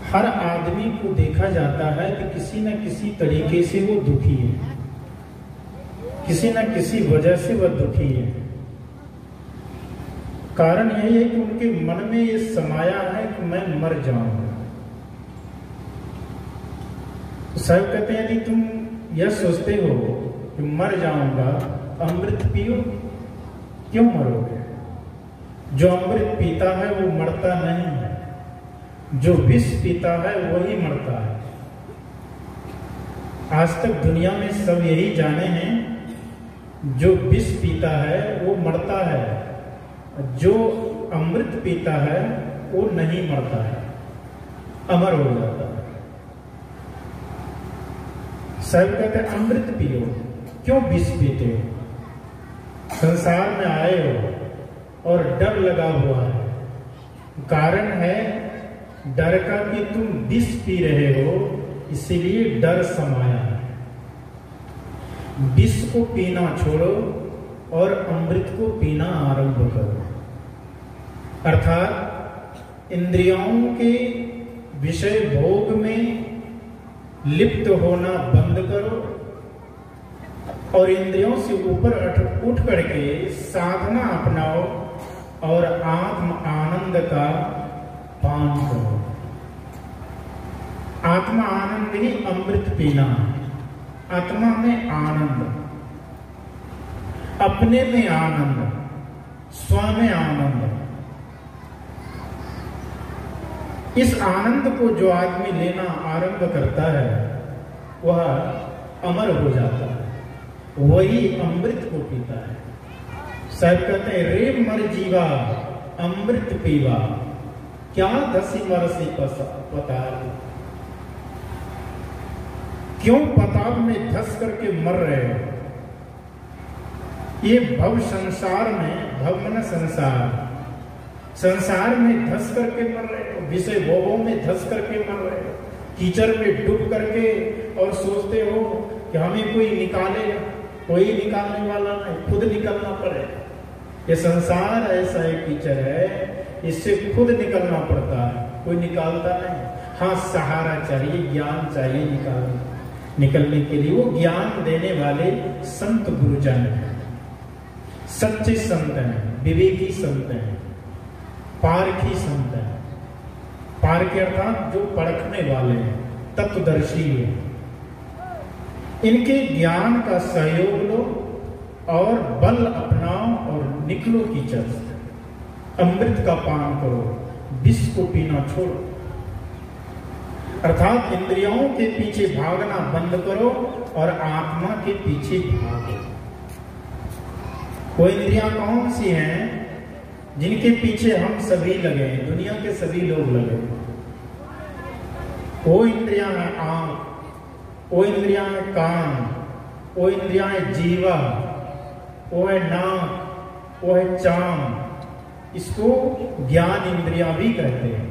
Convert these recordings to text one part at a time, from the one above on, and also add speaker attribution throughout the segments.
Speaker 1: हर आदमी को देखा जाता है कि किसी न किसी तरीके से वो दुखी है, किसी न किसी वजह से वह दुखी है। कारण यही है कि उनके मन में ये समाया है कि मैं मर जाऊंगा। तो साहब कहते हैं यदि तुम यह सोचते हो कि मर जाऊंगा, अमृत पियो, क्यों मरोगे? जो अमृत पीता है वो मरता नहीं है, जो विष पीता है वही मरता है। आज तक दुनिया में सब यही जाने हैं, जो विष पीता है वो मरता है, जो अमृत पीता है वो नहीं मरता है, अमर हो जाता है। सब कहते हैं अमृत पियो, क्यों विष पीते हो? संसार में आए हो और डर लगा हुआ है। कारण है डर का कि तुम विष पी रहे हो, इसीलिए डर समाया है। विष को पीना छोड़ो और अमृत को पीना आरंभ करो। अर्थात इंद्रियों के विषय भोग में लिप्त होना बंद करो और इंद्रियों से ऊपर उठ करके साधना अपनाओ और आत्म आनंद का पान करो। आत्मा आनंद ही अमृत पीना, आत्मा में आनंद, अपने में आनंद, स्व में आनंद। इस आनंद को जो आदमी लेना आरंभ करता है वह अमर हो जाता है, वही अमृत को पीता है। साहब कहते हैं रे मर जीवा अमृत पीवा, क्या धसी मरसी पताल। क्यों पताल में धस करके मर रहे हो? ये भव संसार में, भव मन संसार, संसार में धस करके मर रहे हो, विषय भोगों में धस करके मर रहे हो, कीचड़ में डूब करके और सोचते हो कि हमें कोई निकालेगा। कोई निकालने वाला नहीं, खुद निकलना पड़ेगा। ये संसार ऐसा एक कीचड़ है, इससे खुद निकलना पड़ता है, कोई निकालता नहीं। हाँ, सहारा चाहिए, ज्ञान चाहिए निकलने के लिए। वो ज्ञान देने वाले संत गुरुजन हैं, सच्चे संत हैं, विवेकी संत हैं, पारखी संत हैं। पारखी अर्थात जो परखने वाले हैं, तत्वदर्शी हैं। इनके ज्ञान का सहयोग लो और बल अपनाओ और निकलो कीचड़ से, अमृत का पान करो, विष को पीना छोड़ो। अर्थात इंद्रियों के पीछे भागना बंद करो और आत्मा के पीछे भागो। वो इंद्रियां कौन सी हैं जिनके पीछे हम सभी लगे हैं, दुनिया के सभी लोग लगे हैं? वो इंद्रियां हैं आंख, वो इंद्रियां है कान, वो इंद्रियां है जीवा, वो है नाक, वो है चाम। इसको ज्ञान इंद्रियां भी कहते हैं।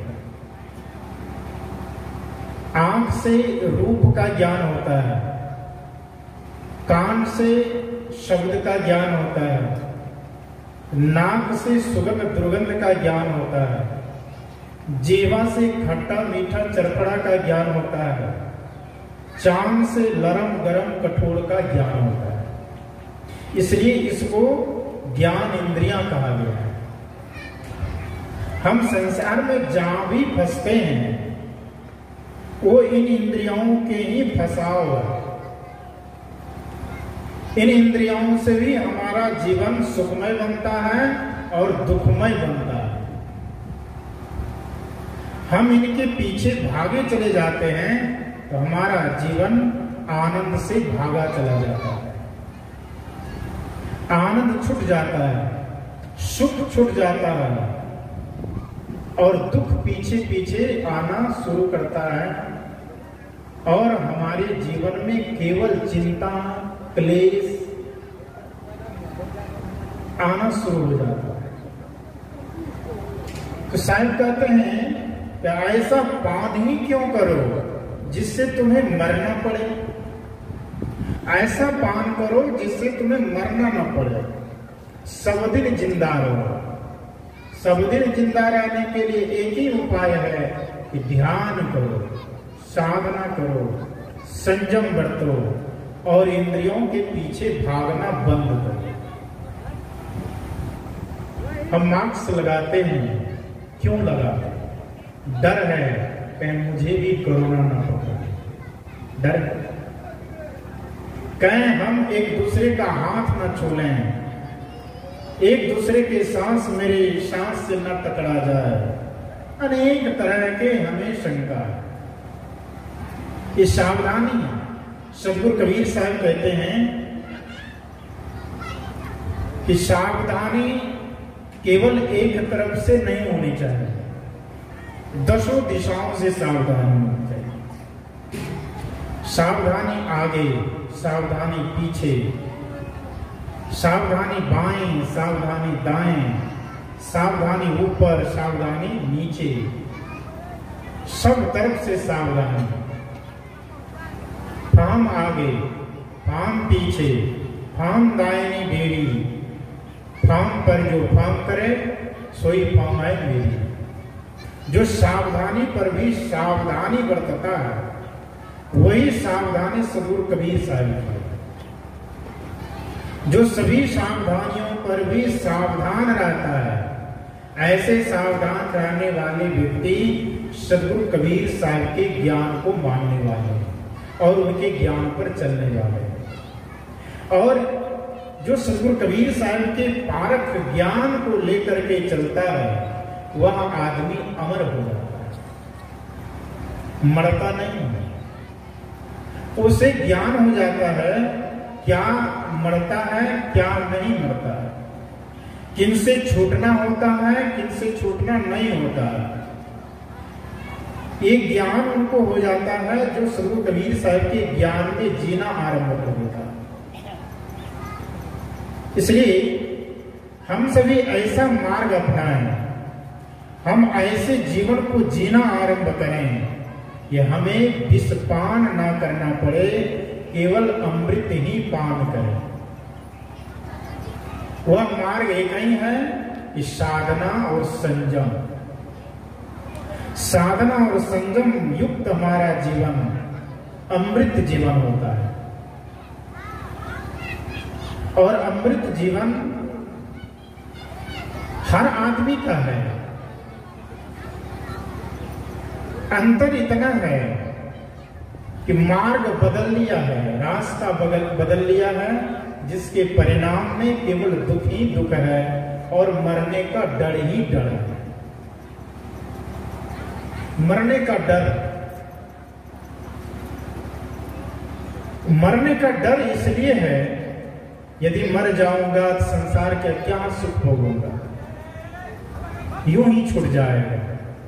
Speaker 1: आंख से रूप का ज्ञान होता है, कान से शब्द का ज्ञान होता है, नाक से सुगंध दुर्गंध का ज्ञान होता है, जीवा से खट्टा मीठा चरपड़ा का ज्ञान होता है, चाम से लरम गरम कठोर का ज्ञान होता है। इसलिए इसको ज्ञान इंद्रियां कहा गया है। हम संसार में जहां भी फंसते हैं वो इन इंद्रियों के ही फंसाव है। इन इंद्रियों से भी हमारा जीवन सुखमय बनता है और दुखमय बनता है। हम इनके पीछे भागे चले जाते हैं तो हमारा जीवन आनंद से भागा चला जाता है, आनंद छूट जाता है, सुख छूट जाता है और दुख पीछे पीछे आना शुरू करता है और हमारे जीवन में केवल चिंता क्लेश आना शुरू हो जाता है। तो साहब कहते हैं कि ऐसा पान ही क्यों करो जिससे तुम्हें मरना पड़े, ऐसा पान करो जिससे तुम्हें मरना ना पड़े। सब दिन जिंदा रहो। सब दिन जिंदा रहने के लिए एक ही उपाय है कि ध्यान करो, साधना करो, संयम बरतो और इंद्रियों के पीछे भागना बंद करो। हम मास्क लगाते हैं, क्यों लगाते हैं? डर है कहीं मुझे भी कोरोना ना पकड़े, डर है। कहें हम एक दूसरे का हाथ न छूलें, एक दूसरे के सांस मेरे सांस से न टकरा जाए, अनेक तरह के हमें शंका है। ये सावधानी है। सदगुरु कबीर साहब कहते हैं कि सावधानी केवल एक तरफ से नहीं होनी चाहिए, दसों दिशाओं से सावधानी होनी चाहिए। सावधानी आगे, सावधानी पीछे, सावधानी बाएं, सावधानी दाएं, सावधानी ऊपर, सावधानी नीचे, सब तरफ से सावधानी। फाम आगे, फाम पीछे, फाम दाहिनी बेड़ी, फाम पर जो फाम करे सोई फाम है मेरी। जो सावधानी पर भी सावधानी बरतता है वही सावधानी सदगुरु कबीर साहब है। जो सभी सावधानियों पर भी सावधान रहता है, ऐसे सावधान रहने वाले व्यक्ति सदगुरु कबीर साहब के ज्ञान को मानने वाले और उनके ज्ञान पर चलने वाले। और जो सदगुरु कबीर साहब के पारख ज्ञान को लेकर के चलता है वह आदमी अमर हो जाता है, मरता नहीं है। उसे ज्ञान हो जाता है क्या मरता है क्या नहीं मरता है, किनसे छूटना होता है किनसे छूटना नहीं होता है। ये ज्ञान उनको हो जाता है जो सदगुरु कबीर साहब के ज्ञान में जीना आरंभ कर देता है। इसलिए हम सभी ऐसा मार्ग अपनाएं, हम ऐसे जीवन को जीना आरंभ करें कि हमें विषपान ना करना पड़े, केवल अमृत ही पान करें। वह मार्ग एक ही है कि साधना और संयम। साधना और संयम युक्त हमारा जीवन अमृत जीवन होता है। और अमृत जीवन हर आदमी का है। अंतर इतना है कि मार्ग बदल लिया है, रास्ता बदल लिया है, जिसके परिणाम में केवल दुख ही दुख है और मरने का डर ही डर है। मरने का डर, मरने का डर इसलिए है यदि मर जाऊंगा तो संसार का क्या सुख भोगूंगा, यूं ही छूट जाएगा।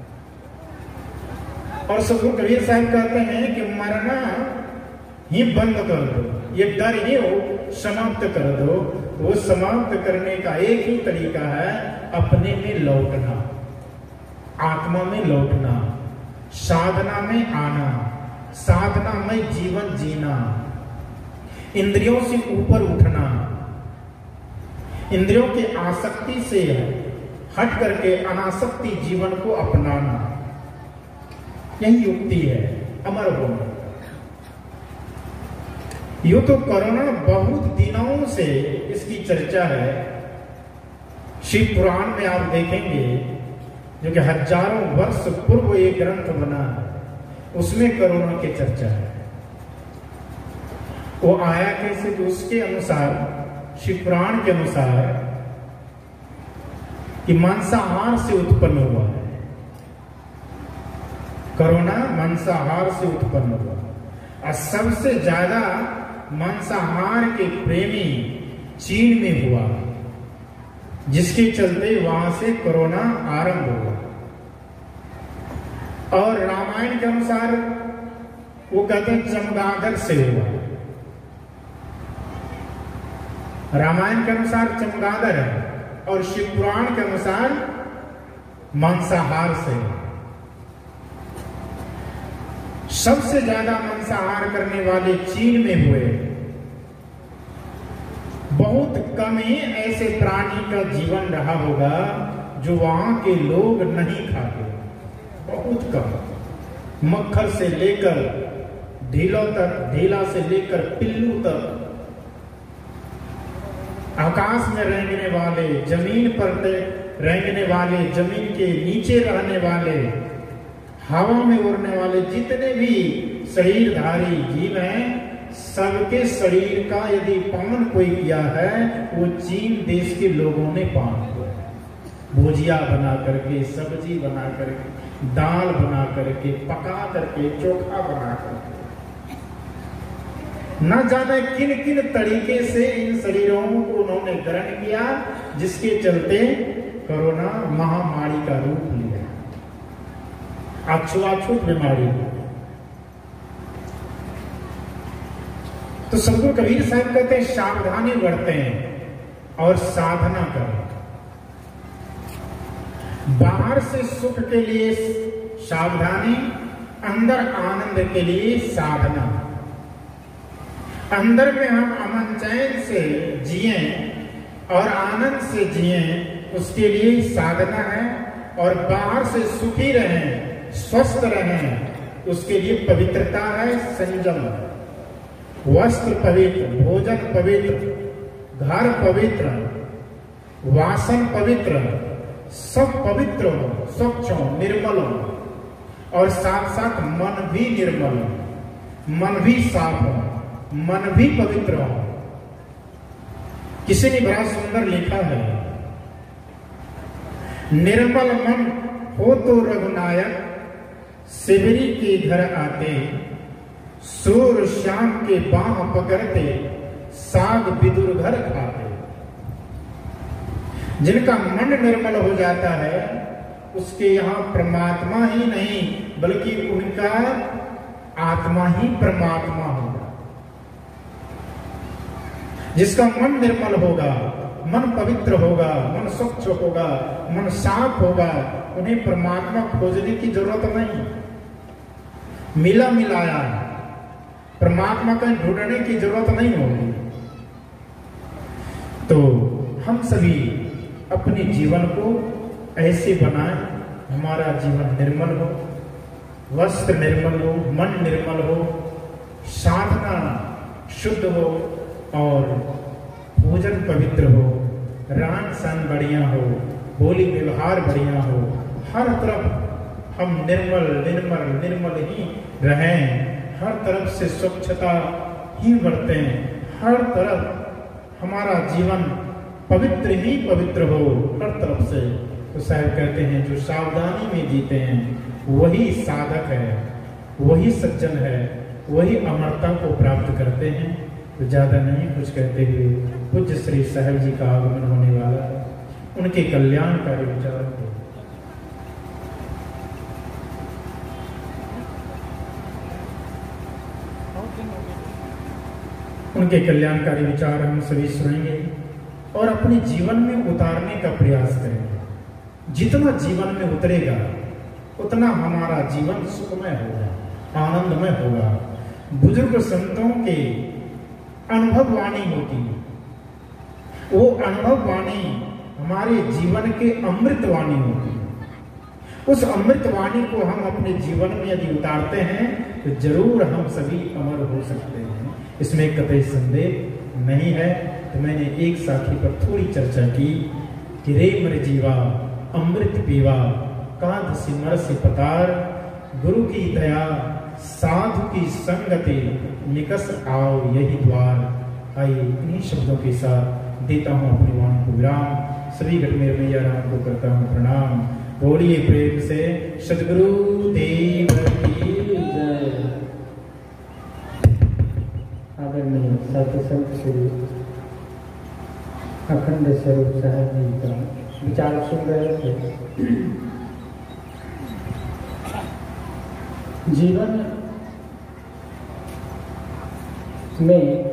Speaker 1: और सदगुरु कबीर साहब कहते हैं कि मरना ही बंद कर दो, ये डर ही हो समाप्त कर दो। वो समाप्त करने का एक ही तरीका है अपने में लौटना, आत्मा में लौटना, साधना में आना, साधना में जीवन जीना, इंद्रियों से ऊपर उठना, इंद्रियों की आसक्ति से हट करके अनासक्ति जीवन को अपनाना। यही युक्ति है अमर होने। यूं तो कोरोना बहुत दिनों से इसकी चर्चा है। शिव पुराण में आप देखेंगे जो कि हजारों वर्ष पूर्व एक ग्रंथ बना, उसमें कोरोना की चर्चा है। वो आया कैसे? तो उसके अनुसार, शिव पुराण के अनुसार कि मांसाहार से उत्पन्न हुआ है कोरोना, मांसाहार से उत्पन्न हुआ। और सबसे ज्यादा मांसाहार के प्रेमी चीन में हुआ, जिसके चलते वहां से कोरोना आरंभ हुआ। और रामायण के अनुसार वो कहते हैं चमगादड़ से हुआ। रामायण के अनुसार चमगादड़ है और शिव पुराण के अनुसार मांसाहार से। सबसे ज्यादा मांसाहार करने वाले चीन में हुए। बहुत कम ही ऐसे प्राणी का जीवन रहा होगा जो वहां के लोग नहीं खाते। बहुत कम। मक्खर से लेकर ढीलों तक, ढीला से लेकर पिल्लू तक, आकाश में रेंगने वाले, जमीन पर रेंगने वाले, जमीन के नीचे रहने वाले, हवा में उड़ने वाले, जितने भी शरीरधारी जीव हैं, सबके शरीर का यदि पान कोई किया है, वो चीन देश के लोगों ने पान किया है। भुजिया बना करके, सब्जी बना करके, दाल बना करके, पका करके, चोखा बना करके, न जाने किन किन तरीके से इन शरीरों को उन्होंने ग्रहण किया, जिसके चलते कोरोना महामारी का रूप लिया, अछूत बीमारी। तो सदगुरु कबीर साहब कहते हैं सावधानी बरतें और साधना करें। बाहर से सुख के लिए सावधानी, अंदर आनंद के लिए साधना। अंदर में हम अमन चैन से जिए और आनंद से जिए, उसके लिए साधना है। और बाहर से सुखी रहें, स्वस्थ रहें, उसके लिए पवित्रता है, संयम। वस्त्र पवित्र, भोजन पवित्र, घर पवित्र, वासन पवित्र, सब पवित्र हो, स्वच्छ हो, निर्मल हो। और साथ साथ मन भी निर्मल हो, मन भी साफ हो, मन भी पवित्र हो। किसी ने बड़ा सुंदर लिखा है, निर्मल मन हो तो रघुनायक, शिवरी के घर आते, सूर श्याम के बाह पकड़ते, साग विदुर घर खाते। जिनका मन निर्मल हो जाता है, उसके यहाँ परमात्मा ही नहीं बल्कि उनका आत्मा ही परमात्मा होगा। जिसका मन निर्मल होगा, मन पवित्र होगा, मन स्वच्छ होगा, मन साफ होगा, उन्हें परमात्मा खोजने की जरूरत नहीं। मिला मिलाया परमात्मा का ढूंढने की जरूरत नहीं होगी। तो हम सभी अपने जीवन को ऐसे बनाएं, हमारा जीवन निर्मल हो, वस्त्र निर्मल हो, मन निर्मल हो, साधना शुद्ध हो और भोजन पवित्र हो, रहन सहन बढ़िया हो, बोली व्यवहार बढ़िया हो। हर तरफ हम निर्मल निर्मल निर्मल ही रहें, हर तरफ से स्वच्छता ही बरतें, हर तरफ हमारा जीवन पवित्र ही पवित्र हो, हर तरफ से। तो साहब कहते हैं जो सावधानी में जीते हैं वही साधक है, वही सज्जन है, वही अमरता को प्राप्त करते हैं। तो ज्यादा नहीं कुछ कहते हुए पूज्य श्री साहब जी का आगमन होने वाला है, उनके कल्याणकारी विचार को उनके कल्याणकारी विचार हम सभी सुनेंगे और अपने जीवन में उतारने का प्रयास करेंगे। जितना जीवन में उतरेगा उतना हमारा जीवन सुखमय होगा, आनंदमय होगा। बुजुर्ग संतों के अनुभव वाणी होती है, वो अनुभव वाणी हमारे जीवन के अमृत वाणी होती है। उस अमृत वाणी को हम अपने जीवन में यदि उतारते हैं तो जरूर हम सभी अमर हो सकते हैं, इसमें कतई संदेह नहीं है। तो मैंने एक साथी पर थोड़ी चर्चा की कि रे मर जीवा अमृत पीवा, कांध सिमर से पतार, गुरु की दया साधु की संगति, निकस आओ यही द्वार। आइए इन्हीं शब्दों के साथ देता हूँ अपनी वाणी को विराम। सभी घटमेर मैया राम को करता हूँ प्रणाम। बोलिए प्रेम से सद्गुरु देव की जय।
Speaker 2: आदरणीय साधु संत श्री अखंड स्वरूप साहब जी का विचार सुन रहे थे। जीवन में